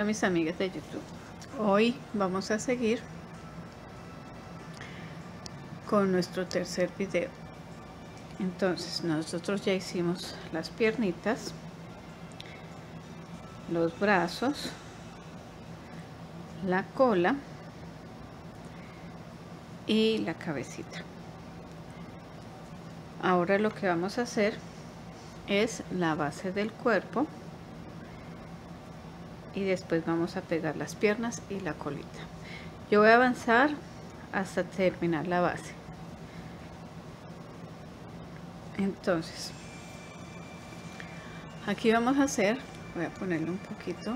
mis amigas de YouTube. Hoy vamos a seguir con nuestro tercer video. Entonces nosotros ya hicimos las piernitas, los brazos, la cola y la cabecita. Ahora lo que vamos a hacer es la base del cuerpo y después vamos a pegar las piernas y la colita. Yo voy a avanzar hasta terminar la base. Entonces aquí vamos a hacer, voy a ponerle un poquito.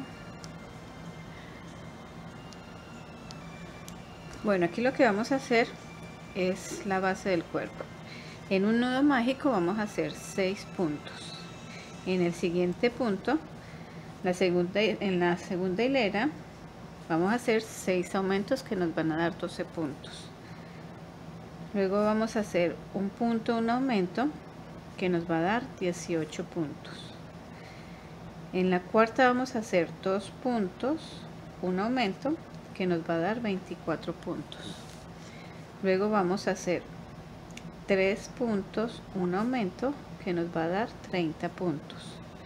Bueno, aquí lo que vamos a hacer es la base del cuerpo. En un nudo mágico vamos a hacer 6 puntos. En el siguiente punto, en la segunda hilera, vamos a hacer 6 aumentos que nos van a dar 12 puntos. Luego vamos a hacer un punto, un aumento que nos va a dar 18 puntos. En la cuarta vamos a hacer 2 puntos, un aumento que nos va a dar 24 puntos. Luego vamos a hacer 3 puntos, un aumento que nos va a dar 30 puntos.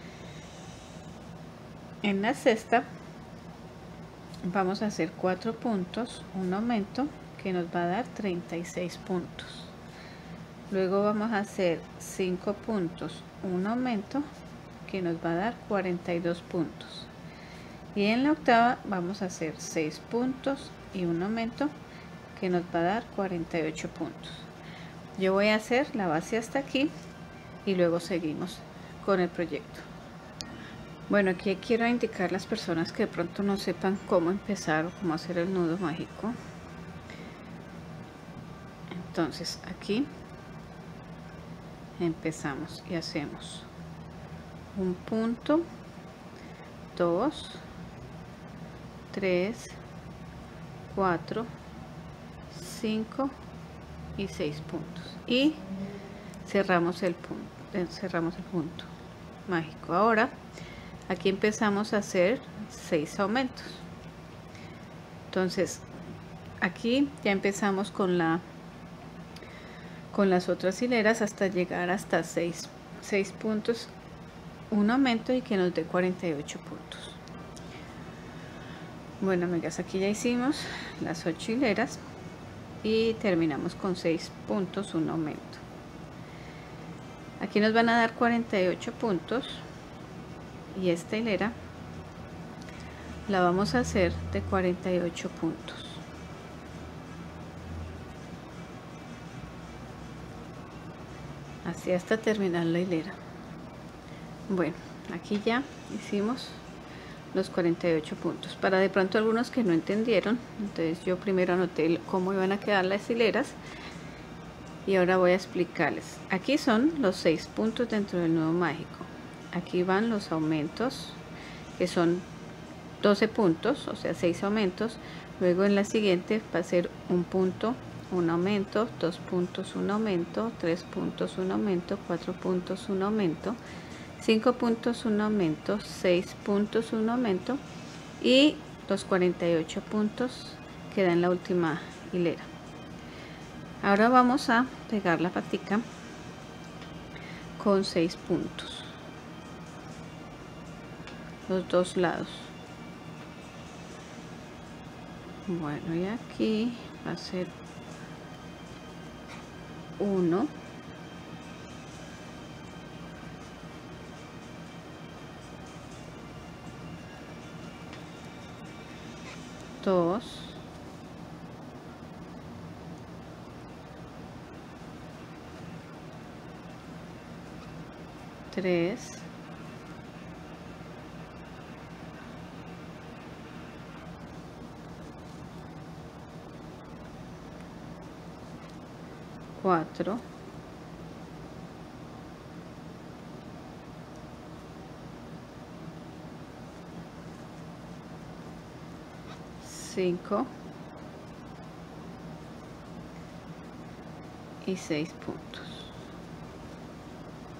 En la sexta vamos a hacer 4 puntos, un aumento que nos va a dar 36 puntos. Luego vamos a hacer 5 puntos, un aumento que nos va a dar 42 puntos. Y en la octava vamos a hacer 6 puntos y un aumento que nos va a dar 48 puntos. Yo voy a hacer la base hasta aquí y luego seguimos con el proyecto. Bueno, aquí quiero indicar a las personas que de pronto no sepan cómo empezar o cómo hacer el nudo mágico. Entonces aquí empezamos y hacemos un punto, 2, 3, 4, 5 y 6 puntos y cerramos el punto mágico. Ahora aquí empezamos a hacer 6 aumentos. Entonces aquí ya empezamos con las otras hileras hasta llegar hasta 6 puntos, un aumento y que nos dé 48 puntos. Bueno, amigas, aquí ya hicimos las 8 hileras y terminamos con 6 puntos, un aumento. Aquí nos van a dar 48 puntos y esta hilera la vamos a hacer de 48 puntos. Así hasta terminar la hilera. Bueno, aquí ya hicimos los 48 puntos. Para de pronto algunos que no entendieron, entonces yo primero anoté cómo iban a quedar las hileras y ahora voy a explicarles. Aquí son los 6 puntos dentro del nudo mágico. Aquí van los aumentos, que son 12 puntos, o sea 6 aumentos. Luego en la siguiente va a ser un punto, un aumento, 2 puntos, un aumento, 3 puntos, un aumento, 4 puntos, un aumento, 5 puntos, un aumento, 6 puntos, un aumento y los 48 puntos que da en la última hilera. Ahora vamos a pegar la patica con 6 puntos, los dos lados. Bueno, y aquí va a ser 1, 2, 3, 4, 5 y 6 puntos.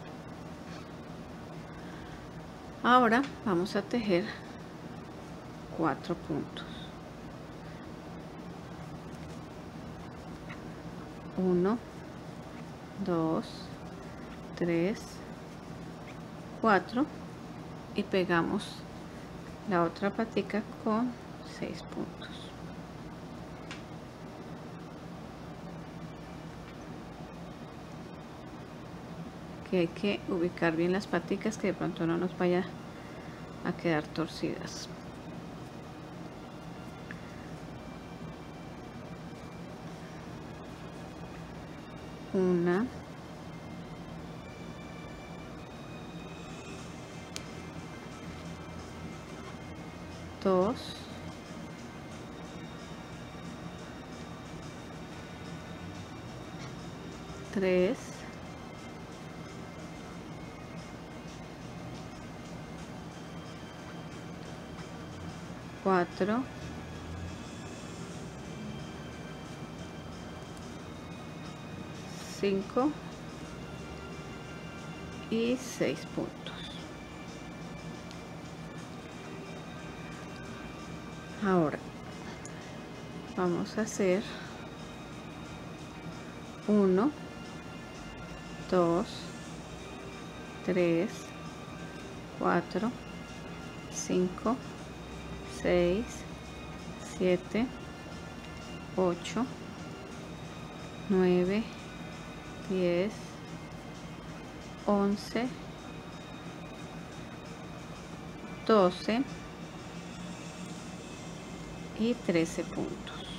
Ahora vamos a tejer 4 puntos. 1, 2, 3, 4 y pegamos la otra patica con 6 puntos. Que hay que ubicar bien las paticas, que de pronto no nos vaya a quedar torcidas. Una, dos, tres, cuatro, 5 y 6 puntos. Ahora vamos a hacer 1, 2, 3, 4, 5, 6, 7, 8, 9, 10, 11, 12 y 13 puntos.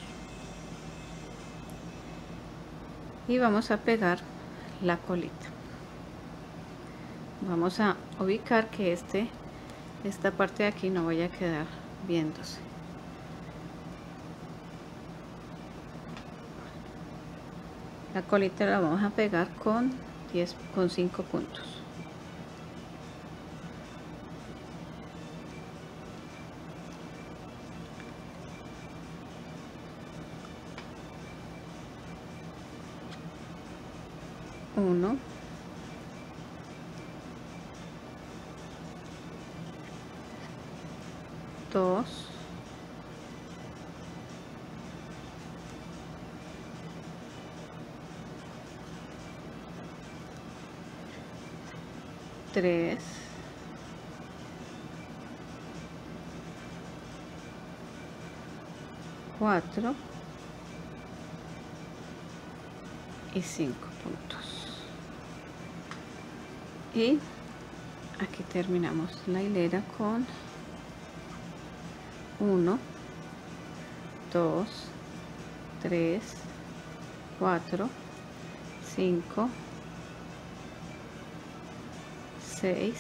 Y vamos a pegar la colita. Vamos a ubicar que esta parte de aquí no vaya a quedar viéndose. La colita la vamos a pegar con 5 puntos. Uno, dos, tres, cuatro y 5 puntos. Y aquí terminamos la hilera con 1, 2, 3, 4, 5, 6,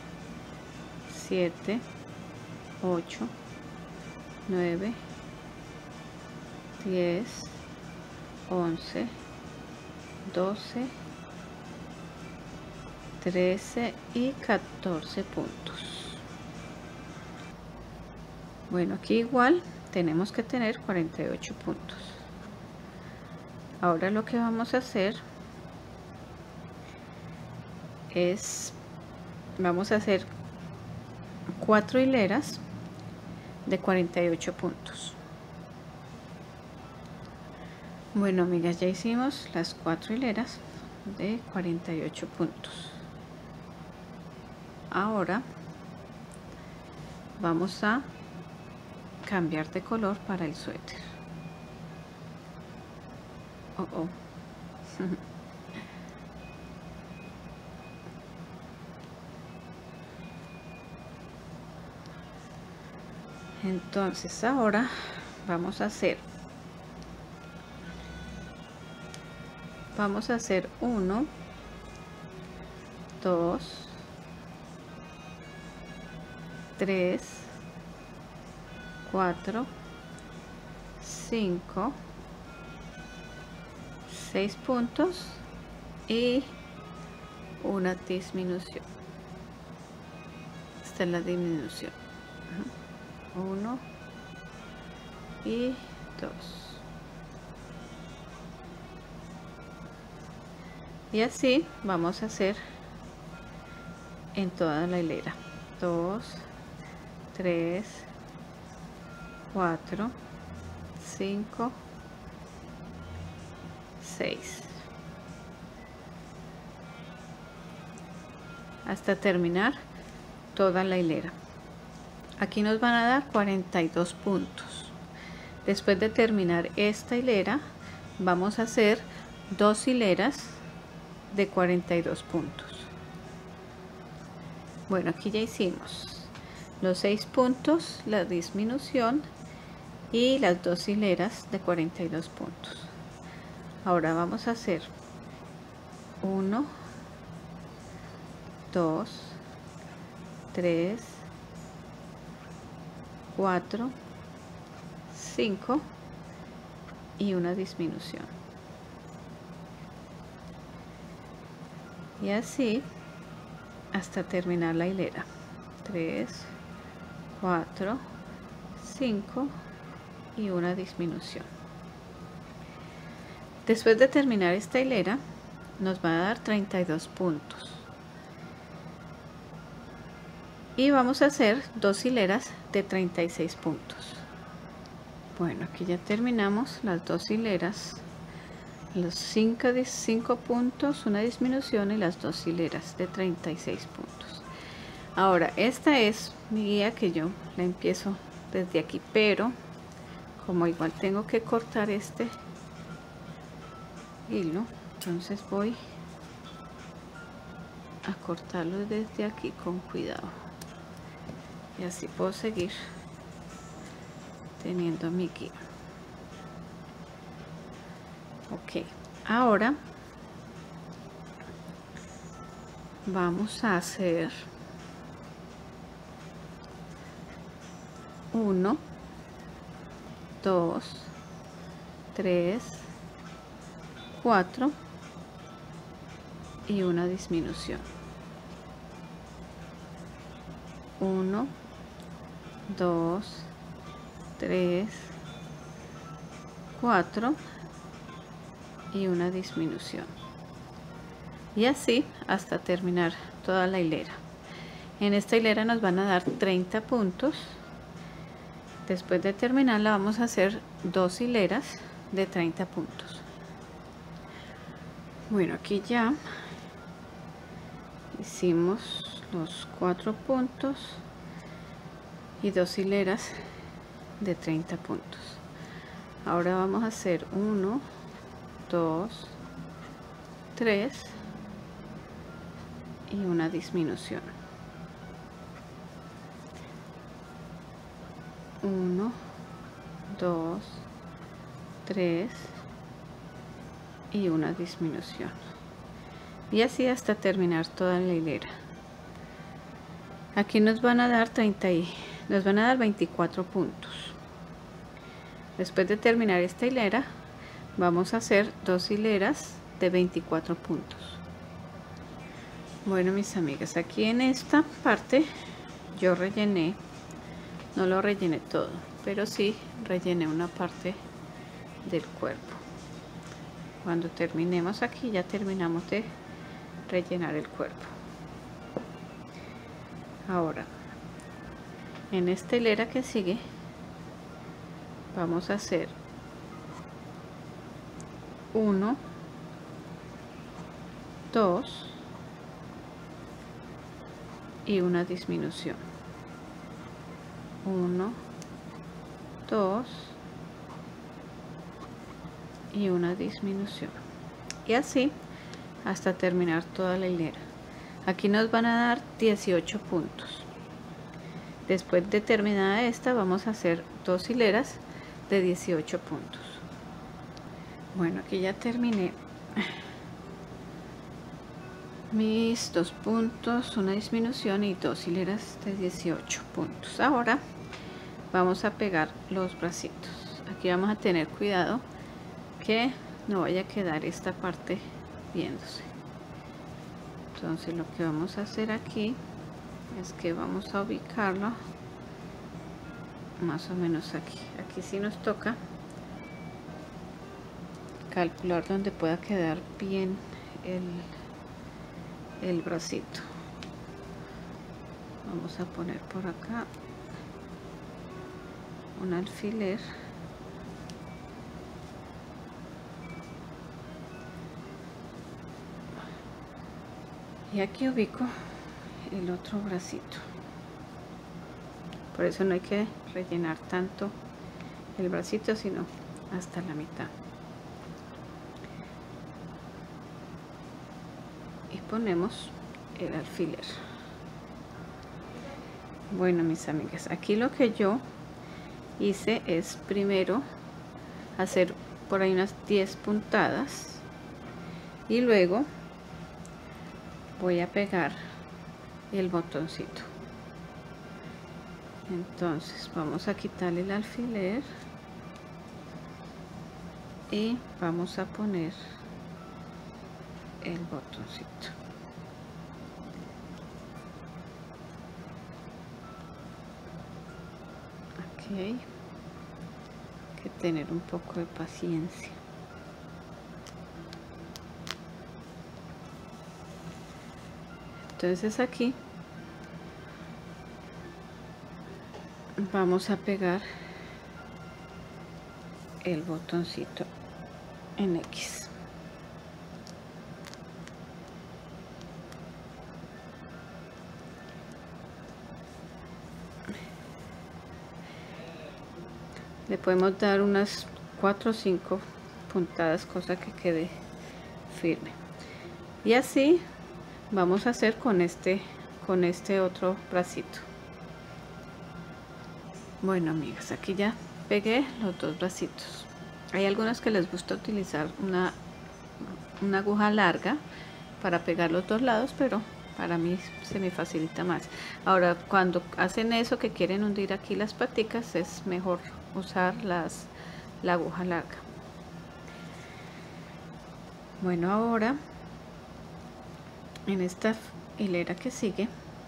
7, 8, 9, 10, 11, 12, 13 y 14 puntos. Bueno, aquí igual tenemos que tener 48 puntos. Ahora lo que vamos a hacer es, vamos a hacer 4 hileras de 48 puntos. Bueno, amigas, ya hicimos las 4 hileras de 48 puntos. Ahora vamos a cambiar de color para el suéter. Entonces ahora vamos a hacer 1, 2, 3, 4, 5, 6 puntos y una disminución. Esta es la disminución. 1 y 2. Y así vamos a hacer en toda la hilera. 2, 3, 4, 5, 6, hasta terminar toda la hilera. Aquí nos van a dar 42 puntos. Después de terminar esta hilera, vamos a hacer 2 hileras de 42 puntos. Bueno, aquí ya hicimos los 6 puntos, la disminución y las 2 hileras de 42 puntos. Ahora vamos a hacer 1, 2, 3, 4, 5 y una disminución. Y así hasta terminar la hilera. 3, 4, 5 y una disminución. Después de terminar esta hilera nos va a dar 32 puntos y vamos a hacer 2 hileras de 36 puntos. Bueno, aquí ya terminamos las 2 hileras, los 5 puntos, una disminución y las 2 hileras de 36 puntos. Ahora esta es mi guía que yo la empiezo desde aquí, pero como igual tengo que cortar este hilo, entonces voy a cortarlo desde aquí con cuidado y así puedo seguir teniendo mi guía. Ok, ahora vamos a hacer 1, 2, 3, 4 y una disminución. 1, 2, 3, 4 y una disminución. Y así hasta terminar toda la hilera. En esta hilera nos van a dar 30 puntos. Después de terminarla vamos a hacer 2 hileras de 30 puntos. Bueno, aquí ya hicimos los 4 puntos y 2 hileras de 30 puntos. Ahora vamos a hacer 1, 2, 3 y una disminución. 1, 2, 3 y una disminución. Y así hasta terminar toda la hilera. Aquí nos van a dar 24 puntos. Después de terminar esta hilera vamos a hacer 2 hileras de 24 puntos. Bueno, mis amigas, aquí en esta parte yo rellené, no lo rellené todo, pero sí rellené una parte del cuerpo. Cuando terminemos aquí ya terminamos de rellenar el cuerpo. Ahora en esta hilera que sigue vamos a hacer 1, 2 y una disminución. 1, 2 y una disminución. Y así hasta terminar toda la hilera. Aquí nos van a dar 18 puntos. Después de terminada esta vamos a hacer 2 hileras de 18 puntos. Bueno, aquí ya terminé mis 2 puntos, una disminución y 2 hileras de 18 puntos. Ahora vamos a pegar los bracitos. Aquí vamos a tener cuidado que no vaya a quedar esta parte viéndose. Entonces lo que vamos a hacer aquí es que vamos a ubicarlo más o menos aquí. Aquí sí nos toca calcular donde pueda quedar bien el bracito. Vamos a poner por acá. un alfiler y aquí ubico el otro bracito. Por eso no hay que rellenar tanto el bracito, sino hasta la mitad. Y ponemos el alfiler. Bueno, mis amigas, aquí lo que yo hice es primero hacer por ahí unas 10 puntadas y luego voy a pegar el botoncito. Entonces vamos a quitarle el alfiler y vamos a poner el botoncito. Aquí hay que tener un poco de paciencia. Entonces aquí vamos a pegar el botoncito en X. Le podemos dar unas 4 o 5 puntadas, cosa que quede firme. Y así vamos a hacer con este otro bracito. Bueno, amigas, aquí ya pegué los dos bracitos. Hay algunos que les gusta utilizar una aguja larga para pegar los dos lados, pero para mí se me facilita más. Ahora, cuando hacen eso, que quieren hundir aquí las paticas, es mejor usar la aguja larga. Bueno, ahora en esta hilera que sigue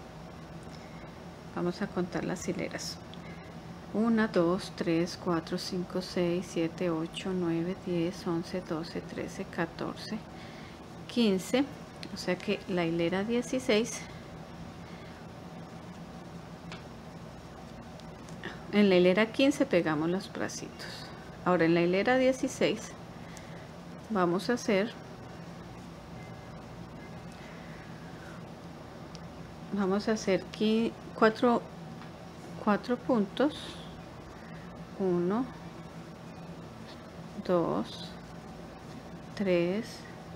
vamos a contar las hileras. 1, 2, 3, 4, 5, 6, 7, 8, 9, 10, 11, 12, 13, 14, 15. O sea que la hilera 16, en la hilera 15 pegamos los bracitos. Ahora en la hilera 16 vamos a hacer, cuatro puntos. 1, 2, 3,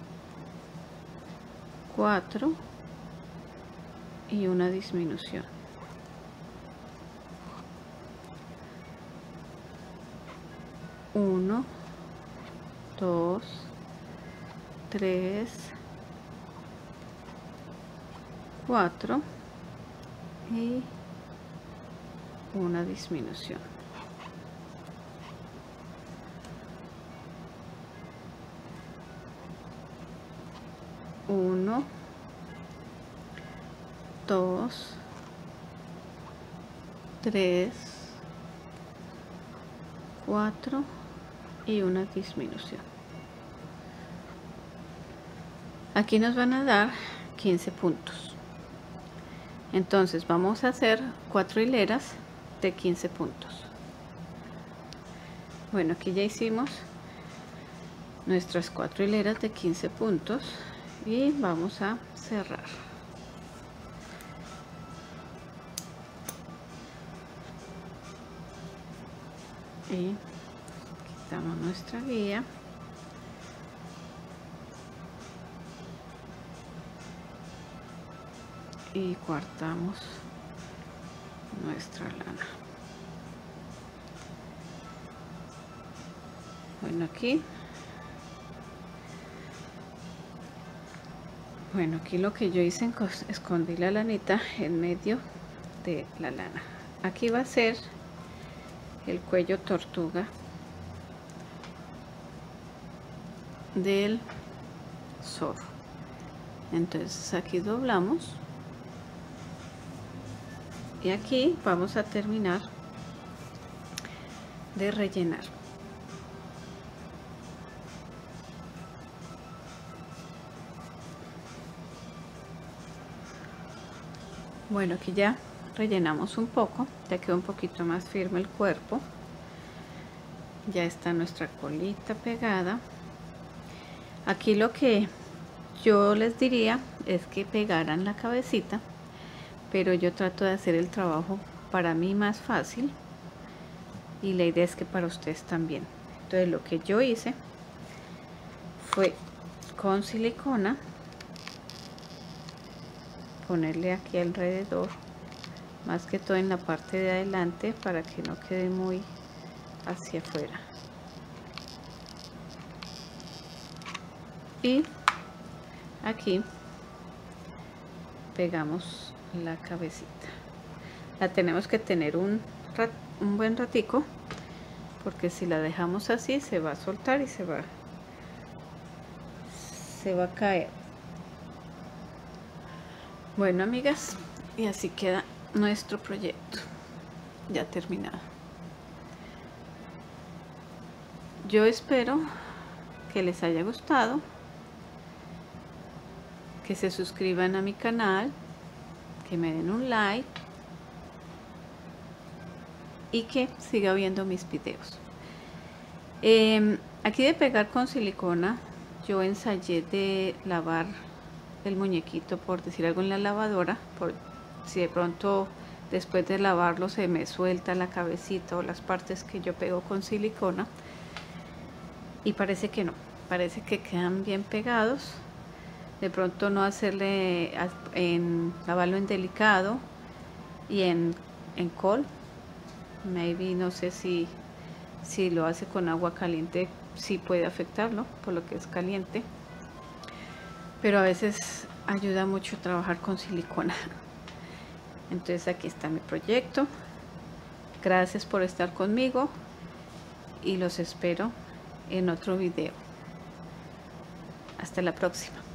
4 y una disminución. Uno, 2, 3, 4 y una disminución. Uno, 2, 3, 4 y una disminución. Aquí nos van a dar 15 puntos. Entonces vamos a hacer 4 hileras de 15 puntos. Bueno, aquí ya hicimos nuestras 4 hileras de 15 puntos y vamos a cerrar. Y quitamos nuestra guía y cortamos nuestra lana. Bueno, aquí lo que yo hice, escondí la lanita en medio de la lana. Aquí va a ser el cuello tortuga del zorro. Entonces aquí doblamos y aquí vamos a terminar de rellenar. Bueno, aquí ya rellenamos un poco, ya quedó un poquito más firme el cuerpo. Ya está nuestra colita pegada. Aquí lo que yo les diría es que pegaran la cabecita, pero yo trato de hacer el trabajo para mí más fácil y la idea es que para ustedes también. Entonces lo que yo hice fue con silicona ponerle aquí alrededor, más que todo en la parte de adelante, para que no quede muy hacia afuera. Y aquí pegamos la cabecita. La tenemos que tener un buen ratico, porque si la dejamos así se va a soltar y se va a caer. Bueno, amigas, y así queda nuestro proyecto ya terminado. Yo espero que les haya gustado, que se suscriban a mi canal, que me den un like y que siga viendo mis videos. Aquí de pegar con silicona, yo ensayé de lavar el muñequito, por decir algo, en la lavadora, por si de pronto después de lavarlo se me suelta la cabecita o las partes que yo pego con silicona, y parece que no, parece que quedan bien pegados. De pronto no hacerle lavarlo en delicado y en col, maybe, no sé si lo hace con agua caliente, sí puede afectarlo por lo que es caliente, pero a veces ayuda mucho trabajar con silicona. Entonces aquí está mi proyecto. Gracias por estar conmigo y los espero en otro video. Hasta la próxima.